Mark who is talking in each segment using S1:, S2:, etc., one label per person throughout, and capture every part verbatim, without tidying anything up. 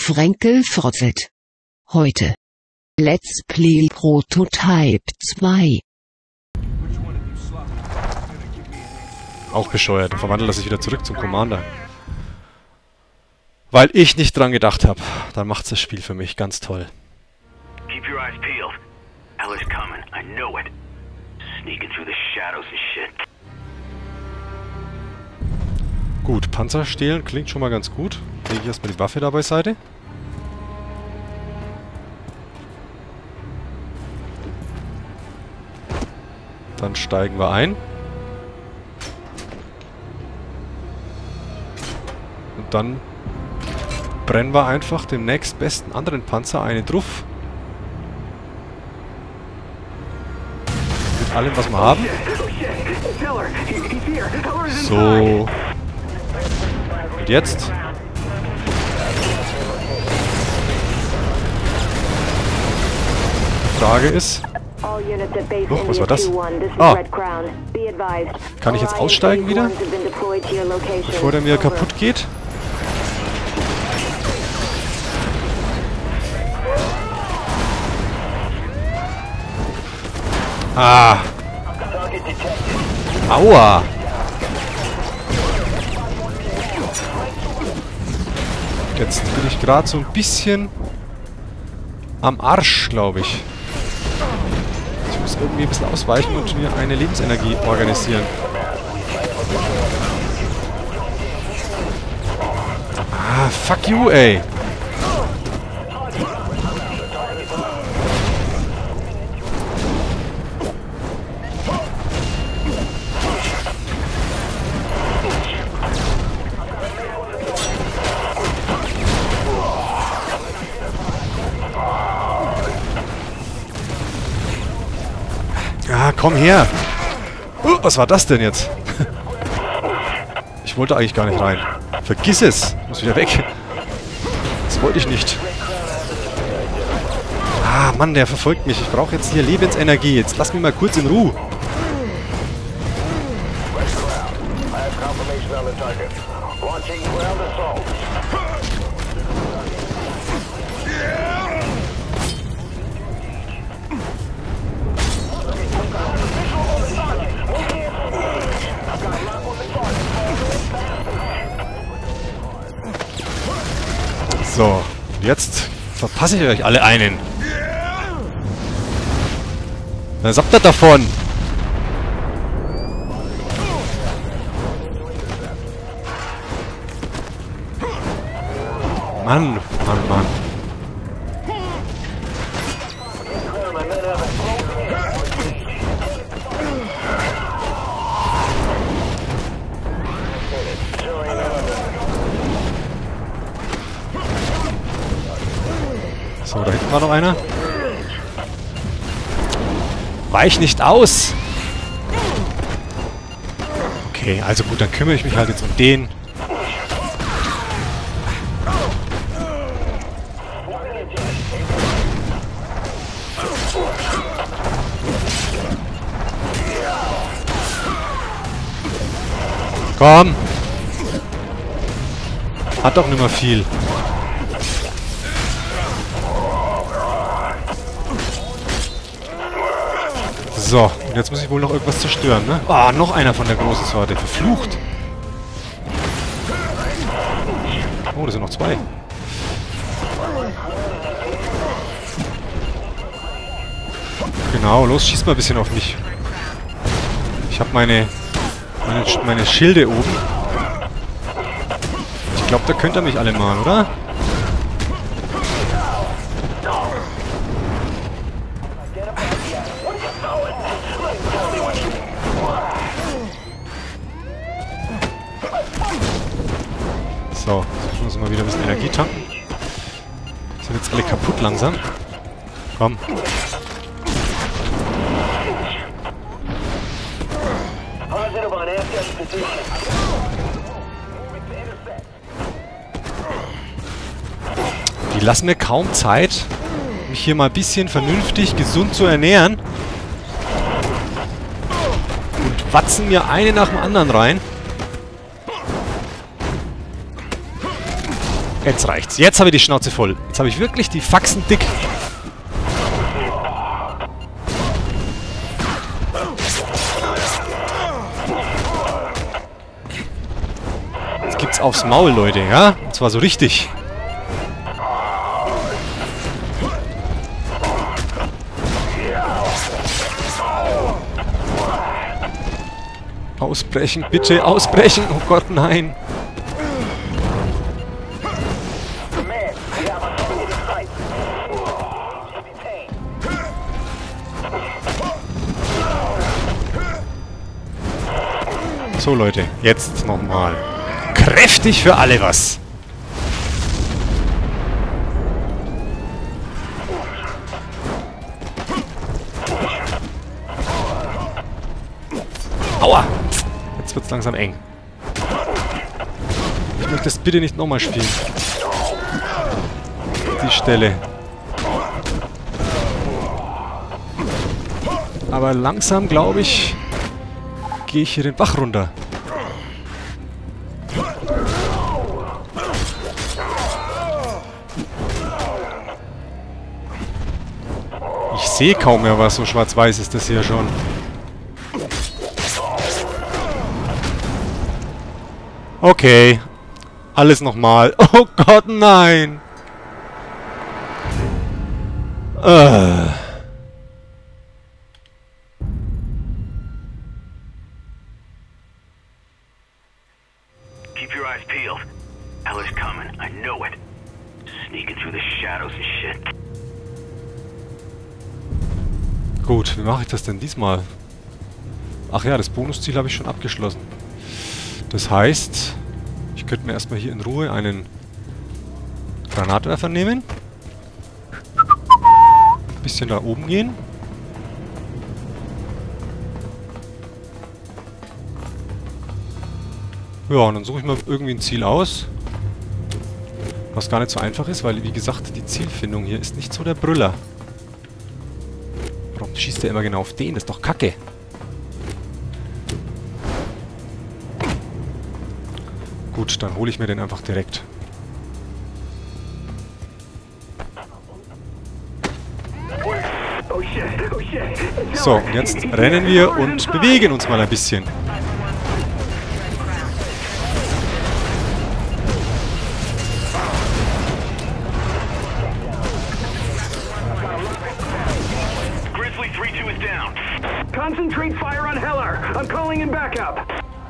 S1: Frenkel Frotzelt. Heute. Let's Play Prototype zwei.
S2: Auch bescheuert. Dann verwandelt er sich wieder zurück zum Commander. Weil ich nicht dran gedacht habe. Dann macht's das Spiel für mich ganz toll.
S3: Keep your eyes peeled. Hell is coming. I know it. Sneaking through the shadows and shit.
S2: Gut, Panzer stehlen klingt schon mal ganz gut. Lege ich erstmal die Waffe da beiseite. Dann steigen wir ein. Und dann brennen wir einfach dem nächstbesten anderen Panzer eine drauf. Mit allem, was wir haben. So. Und jetzt? Die Frage ist... Oh, was war das? Ah! Kann ich jetzt aussteigen wieder? Bevor der mir kaputt geht? Ah! Aua! Jetzt bin ich gerade so ein bisschen am Arsch, glaube ich. Ich muss irgendwie ein bisschen ausweichen und mir eine Lebensenergie organisieren. Ah, fuck you, ey! Ah, komm her! Uh, was war das denn jetzt? Ich wollte eigentlich gar nicht rein. Vergiss es! Ich muss wieder weg. Das wollte ich nicht. Ah, Mann, der verfolgt mich. Ich brauche jetzt hier Lebensenergie. Jetzt lass mich mal kurz in Ruhe. So, und jetzt verpasse ich euch alle einen. Was habt ihr davon? Mann, Mann, Mann. So, da hinten war noch einer. Weich nicht aus! Okay, also gut, dann kümmere ich mich halt jetzt um den. Komm! Hat doch nicht mehr viel. So, und jetzt muss ich wohl noch irgendwas zerstören, ne? Ah, noch einer von der großen Sorte. Verflucht! Oh, das sind noch zwei. Genau, los, schieß mal ein bisschen auf mich. Ich habe meine, meine, meine Schilde oben. Ich glaube, da könnt ihr mich alle mal, oder? So, jetzt müssen wir mal wieder ein bisschen Energie tanken. Sind jetzt alle kaputt langsam. Komm. Die lassen mir kaum Zeit, mich hier mal ein bisschen vernünftig, gesund zu ernähren. Und watzen mir eine nach dem anderen rein. Jetzt reicht's. Jetzt habe ich die Schnauze voll. Jetzt habe ich wirklich die Faxen dick. Jetzt gibt's aufs Maul, Leute, ja? Und zwar so richtig. Ausbrechen, bitte ausbrechen. Oh Gott, nein. So Leute, jetzt nochmal. Kräftig für alle was. Aua! Jetzt wird's langsam eng. Ich möchte das bitte nicht nochmal spielen. Die Stelle. Aber langsam, glaube ich, gehe ich hier den Bach runter. Ich sehe kaum mehr was, so schwarz-weiß ist das hier schon. Okay. Alles nochmal. Oh Gott, nein! Äh.
S3: Keep your eyes peeled. Ella's coming. I know it. Sneaking through the shadows and shit.
S2: Gut, wie mache ich das denn diesmal? Ach ja, das Bonusziel habe ich schon abgeschlossen. Das heißt, ich könnte mir erstmal hier in Ruhe einen Granatwerfer nehmen. Ein bisschen da oben gehen. Ja, und dann suche ich mal irgendwie ein Ziel aus. Was gar nicht so einfach ist, weil, wie gesagt, die Zielfindung hier ist nicht so der Brüller. Warum schießt der immer genau auf den? Das ist doch Kacke. Gut, dann hole ich mir den einfach direkt. So, und jetzt rennen wir und bewegen uns mal ein bisschen.
S3: Grizzly three two is down. Concentrate fire on Heller. I'm calling in backup.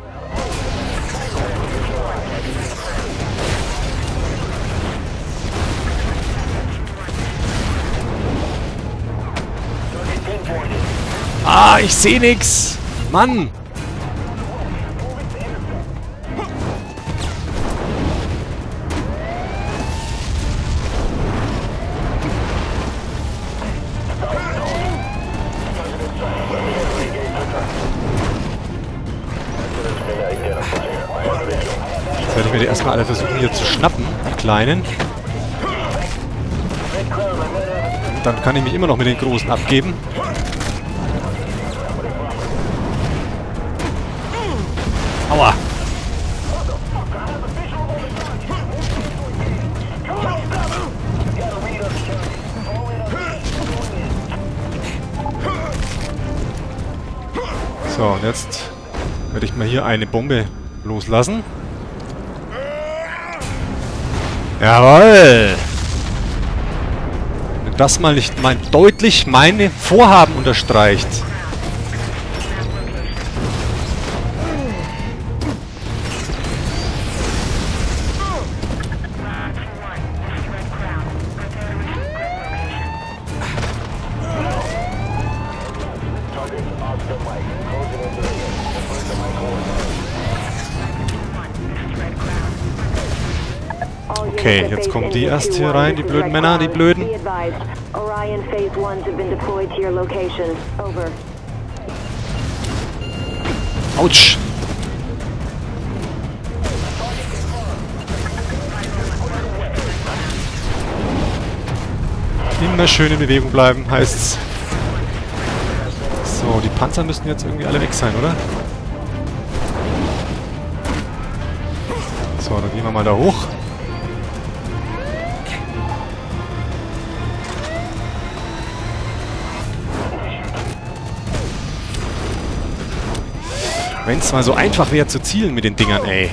S2: Ah, ich sehe nix. Mann. Jetzt werde ich mir die erstmal alle versuchen hier zu schnappen, die Kleinen. Und dann kann ich mich immer noch mit den Großen abgeben. Aua! So, und jetzt werde ich mal hier eine Bombe loslassen. Jawohl! Wenn das mal nicht mein, deutlich meine Vorhaben unterstreicht. Okay, jetzt kommen die erst hier rein, die blöden Männer, die blöden. Autsch! Immer schön in Bewegung bleiben, heißt's. So, die Panzer müssten jetzt irgendwie alle weg sein, oder? So, dann gehen wir mal da hoch. Wenn es mal so einfach wäre zu zielen mit den Dingern, ey.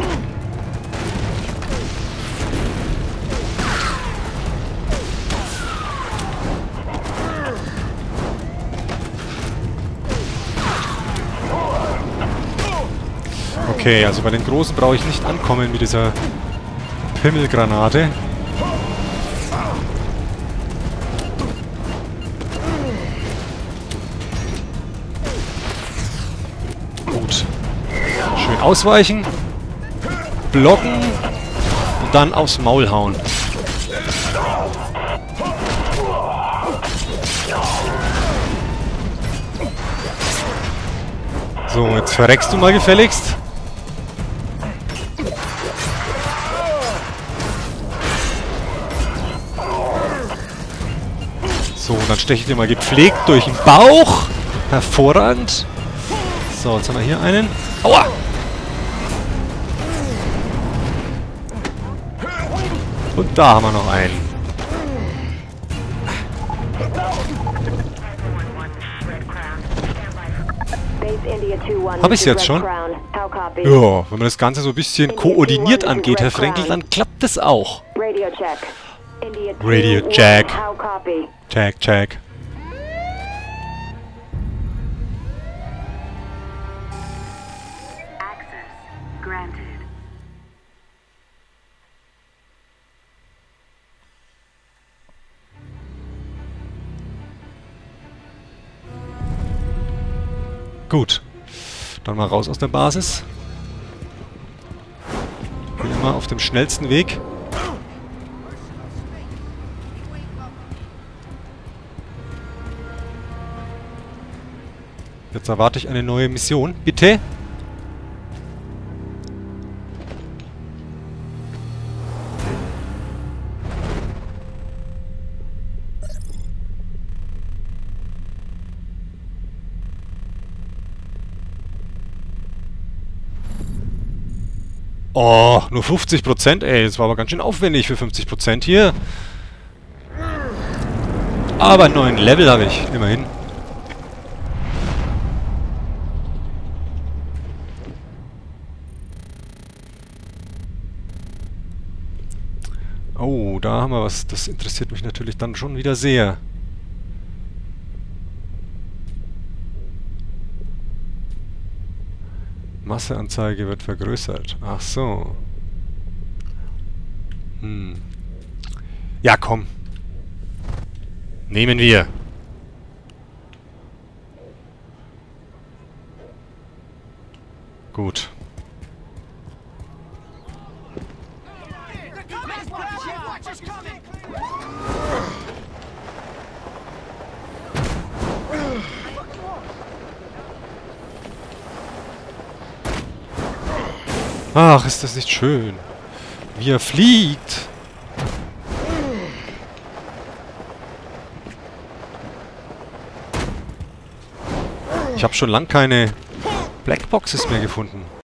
S2: Okay, also bei den Großen brauche ich nicht ankommen mit dieser Pimmelgranate. Gut. Schön ausweichen. Blocken. Und dann aufs Maul hauen. So, jetzt verreckst du mal gefälligst. So, und dann steche ich dir mal gepflegt durch den Bauch. Hervorragend. So, jetzt haben wir hier einen. Aua! Und da haben wir noch einen. Habe ich es jetzt schon? Ja, wenn man das Ganze so ein bisschen koordiniert angeht, Herr Frenkel, dann klappt das auch. Radio Jack. Jack, Jack. Gut. Dann mal raus aus der Basis. Bin immer auf dem schnellsten Weg. Jetzt erwarte ich eine neue Mission. Bitte? Oh, nur fünfzig Prozent, ey. Das war aber ganz schön aufwendig für fünfzig Prozent hier. Aber einen neuen Level habe ich, immerhin. Oh, da haben wir was. Das interessiert mich natürlich dann schon wieder sehr. Masseanzeige wird vergrößert. Ach so. Hm. Ja, komm. Nehmen wir. Gut. Ach, ist das nicht schön. Wie er fliegt. Ich habe schon lange keine Blackboxes mehr gefunden.